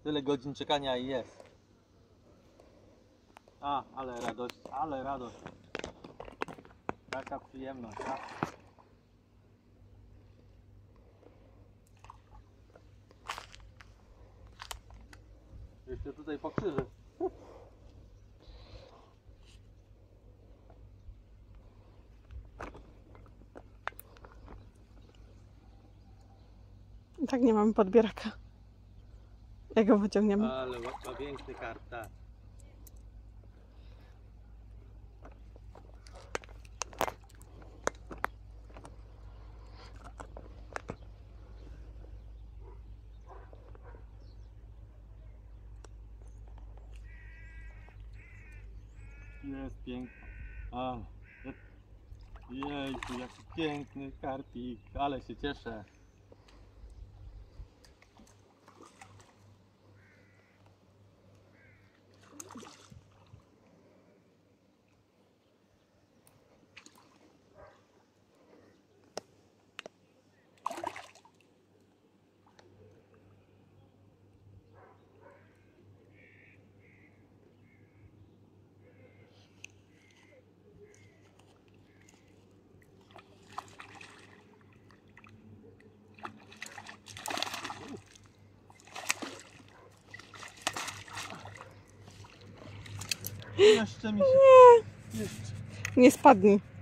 Tyle godzin czekania i jest. A, ale radość, ale radość. Taka przyjemność, tak? Jeszcze tutaj po krzyży. I tak nie mamy podbieraka. Jak go wyciągniemy? Ale ma piękny karp, tak. Jest piękny. A, jejku, jaki piękny karpik, ale się cieszę. Jeszcze mi się... Nie spadnij.